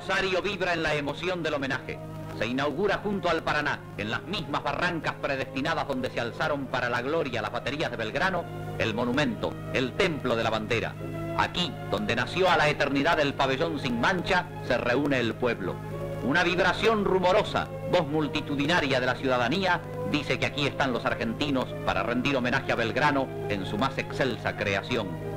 Rosario vibra en la emoción del homenaje. Se inaugura junto al Paraná, en las mismas barrancas predestinadas donde se alzaron para la gloria las baterías de Belgrano, el monumento, el templo de la bandera. Aquí, donde nació a la eternidad el pabellón sin mancha, se reúne el pueblo. Una vibración rumorosa, voz multitudinaria de la ciudadanía, dice que aquí están los argentinos para rendir homenaje a Belgrano en su más excelsa creación.